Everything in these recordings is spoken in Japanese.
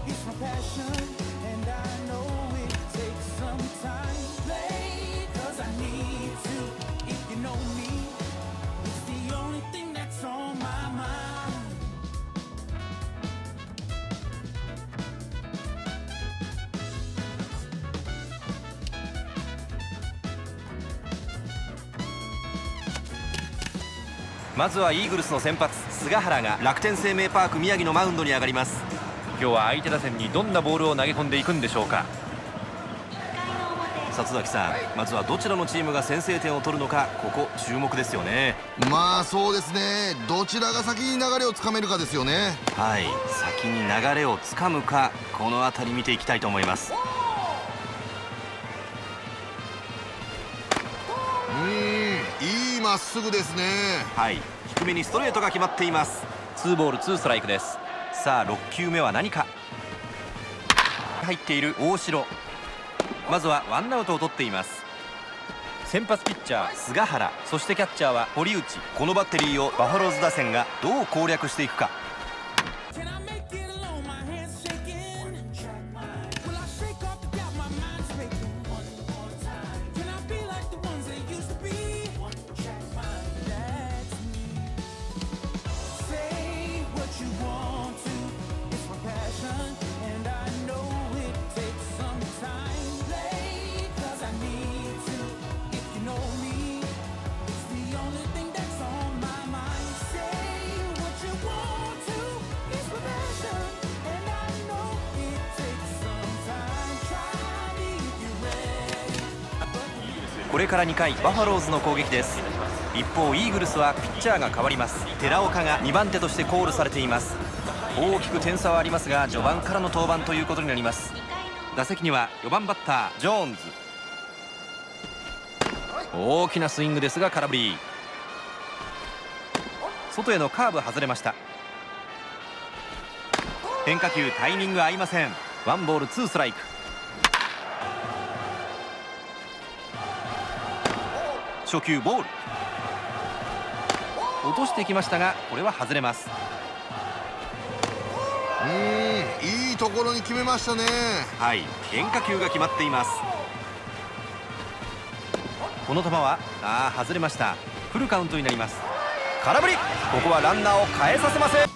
まずはイーグルスの先発菅原が楽天生命パーク宮城のマウンドに上がります。今日は相手打線にどんなボールを投げ込んでいくんでしょうか。里崎さん、まずはどちらのチームが先制点を取るのか、ここ注目ですよね。 まあそうですね、どちらが先に流れをつかめるかですよね。 はい、先に流れをつかむか、この辺り見ていきたいと思います。 いいまっすぐですね。 はい、低めにストレートが決まっています。2ボール2ストライクです。さあ6球目は何か。入っている大城、まずはワンアウトを取っています。先発ピッチャー菅原、そしてキャッチャーは堀内。このバッテリーをバファローズ打線がどう攻略していくか。これから2回バファローズの攻撃です。一方イーグルスはピッチャーが変わります。寺岡が2番手としてコールされています。大きく点差はありますが序盤からの登板ということになります。打席には4番バッタージョーンズ。大きなスイングですが空振り。外へのカーブ外れました。変化球タイミング合いません。ワンボールツーストライク。初球ボール、落としてきましたがこれは外れます。 いいところに決めましたね。 はい、変化球が決まっています。この球は外れました。フルカウントになります。空振り、ここはランナーを返させません。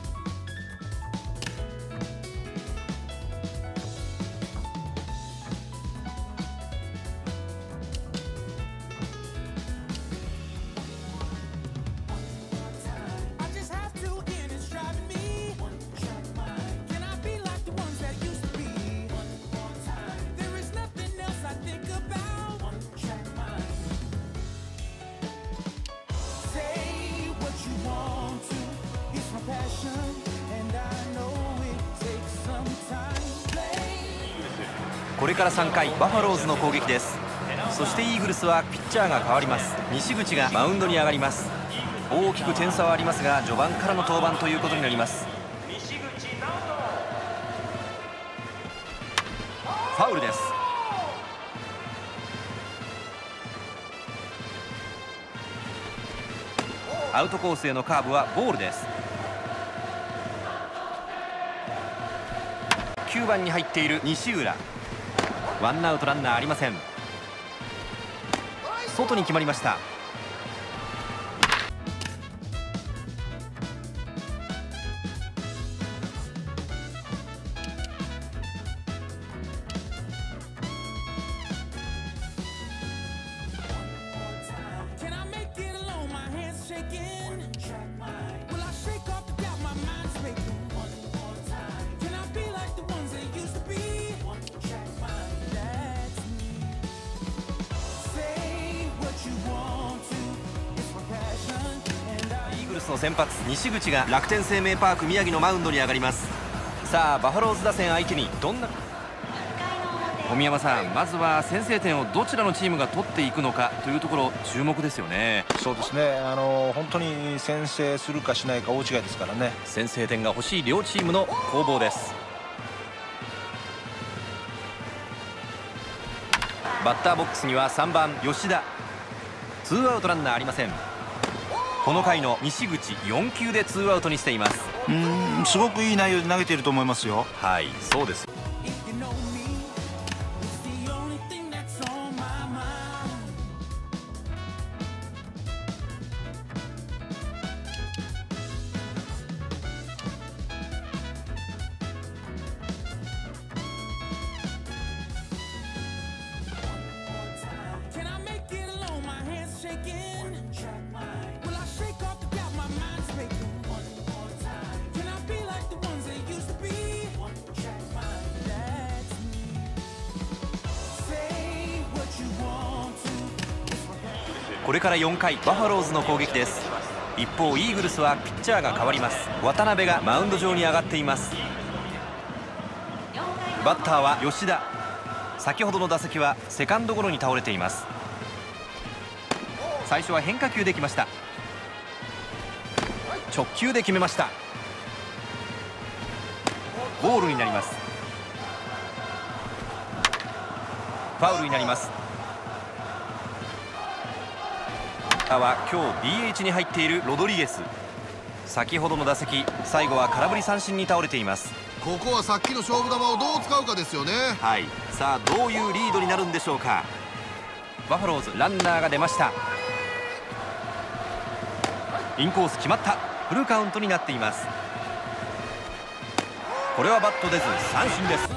これから3回バファローズの攻撃です。そしてイーグルスはピッチャーが変わります。西口がマウンドに上がります。大きく点差はありますが序盤からの登板ということになります。ファウルです。アウトコースへのカーブはボールです。9番に入っている西浦。ワンアウトランナーありません。外に決まりました。の先発西口が楽天生命パーク宮城のマウンドに上がります。さあバファローズ打線相手にどんな小宮山さん、まずは先制点をどちらのチームが取っていくのかというところ注目ですよね。 そうですね、本当に先制するかしないか大違いですからね。 先制点が欲しい両チームの攻防です。バッターボックスには3番吉田。ツーアウトランナーありません。この回の西口4球でツーアウトにしています。 すごくいい内容で投げていると思いますよ。 はい、そうです。これから4回バファローズの攻撃です。一方イーグルスはピッチャーが変わります。渡辺がマウンド上に上がっています。バッターは吉田。先ほどの打席はセカンドゴロに倒れています。最初は変化球できました。直球で決めました。ボールになります。ファウルになります。は今日 DH に入っているロドリゲス。先ほどの打席、最後は空振り三振に倒れています。 ここはさっきの勝負球をどう使うかですよね。 はい、さあどういうリードになるんでしょうか。バファローズランナーが出ました。インコース決まった。フルカウントになっています。これはバット出ず三振です。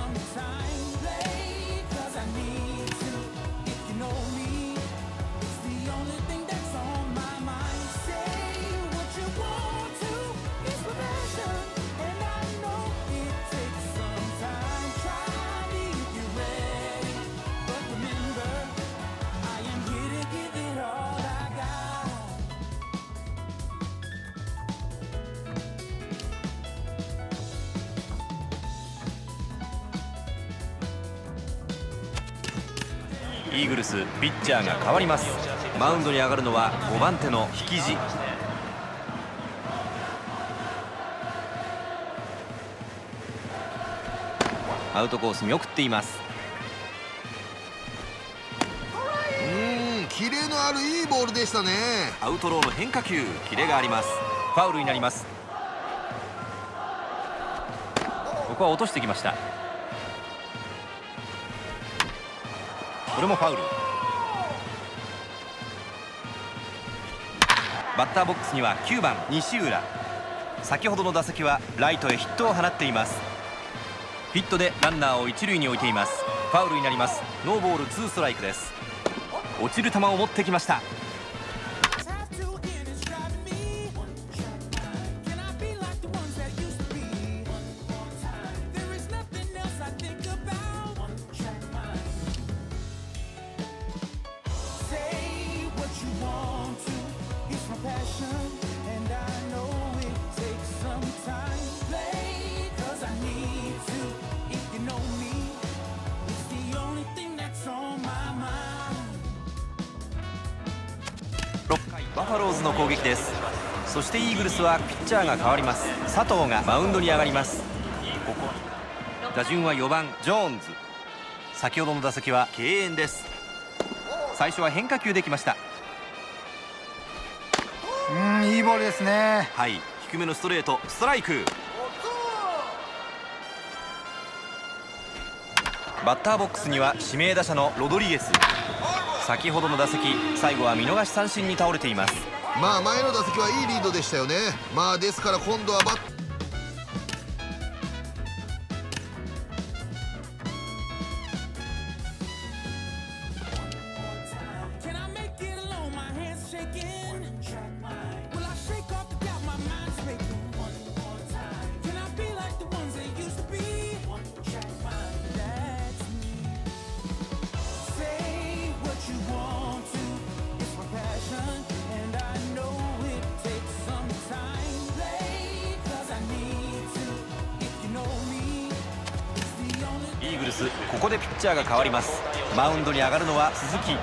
イーグルスピッチャーが変わります。マウンドに上がるのは5番手の引地。アウトコース見送っています。 キレのあるいいボールでしたね。 アウトローの変化球、キレがあります。ファウルになります。ここは落としてきました。これもファウル。バッターボックスには9番西浦。先ほどの打席はライトへヒットを放っています。ヒットでランナーを一塁に置いています。ファウルになります。ノーボール2ストライクです。落ちる球を持ってきました。6回バファローズの攻撃です。そしてイーグルスはピッチャーが変わります。佐藤がマウンドに上がります。打順は4番ジョーンズ。先ほどの打席は敬遠です。最初は変化球できました。 いいボールですね。 はい、低めのストレート、ストライク。バッターボックスには指名打者のロドリゲス。先ほどの打席、最後は見逃し三振に倒れています。 前の打席はいいリードでしたよね。ですから今度はイーグルス、ここでピッチャーが変わります。マウンドに上がるのは鈴木。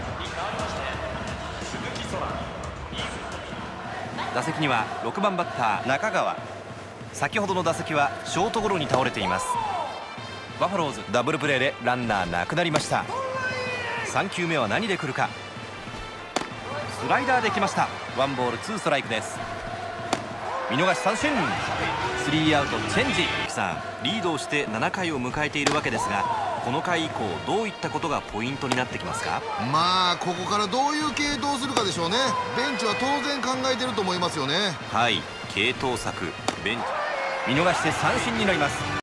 打席には6番バッター中川。先ほどの打席はショートゴロに倒れています。バファローズダブルプレーでランナーなくなりました。3球目は何で来るか。スライダーできました。ワンボールツーストライクです。 見逃し三振。スリーアウトチェンジ。さん、リードをして7回を迎えているわけですが、この回以降どういったことがポイントになってきますか？ まあここからどういう継投をするかでしょうね。ベンチは当然考えてると思いますよね。 はい、継投策、ベンチ見逃して三振になります。